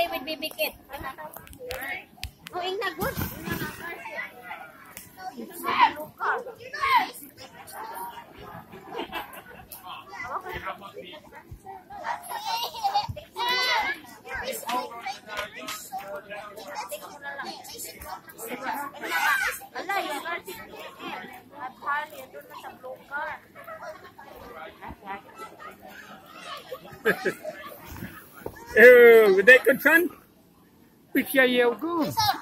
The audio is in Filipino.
play with baby kit. Oh, ing na good. Đây con sân. Bây giờ yêu cứ.